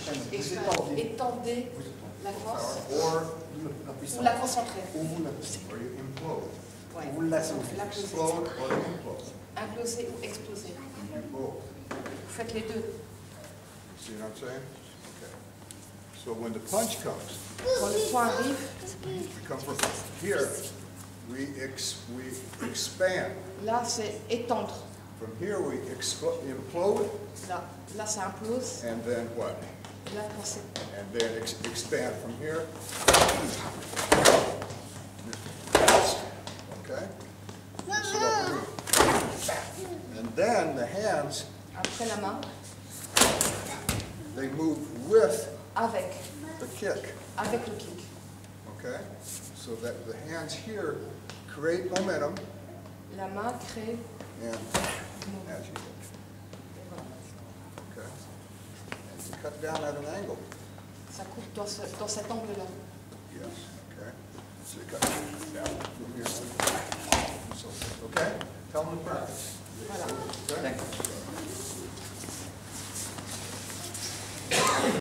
Étendez la force. Ou la concentrez. Ouais. Ou la soufflez. Imploser ou exploser. Vous faites les deux. See what I'm saying? Okay. So when the punch comes, Quand le point arrive, we come from here, we expand. là c'est étendre. From here we implode. Là ça implose. And then what? Là quand c'est. And then expand from here. Okay? This is what we do. And then the hands, Après la main, they move with avec the kick. le kick. Okay? So that the hands here create momentum. La main crée. And as you go. Okay? And you cut down at an angle. Ça coupe dans cet angle-là. Yes. Okay. So you cut down from here. So, okay? Tell them to practice. Voilà. Okay?